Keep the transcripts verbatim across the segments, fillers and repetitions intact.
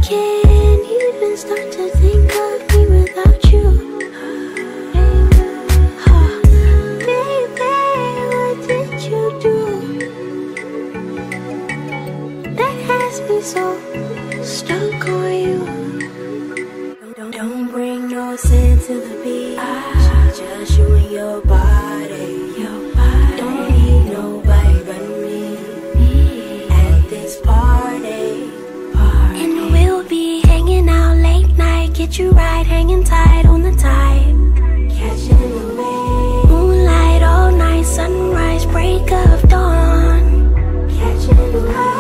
can't even start to think of me without you. Huh. Baby, what did you do that has me so stuck on you? Don't, don't bring no sense to the beat. Just you and your body. Your body. Don't need nobody but me at this party. party. And we'll be hanging out late night. Get you right, hanging tight on the tide. Catching the wave. Moonlight all night, sunrise, break of dawn. Catching the wave.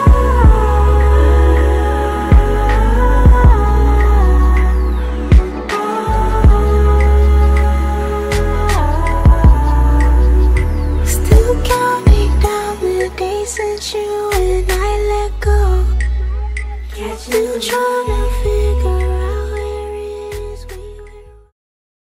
Since you and I let go, still trying to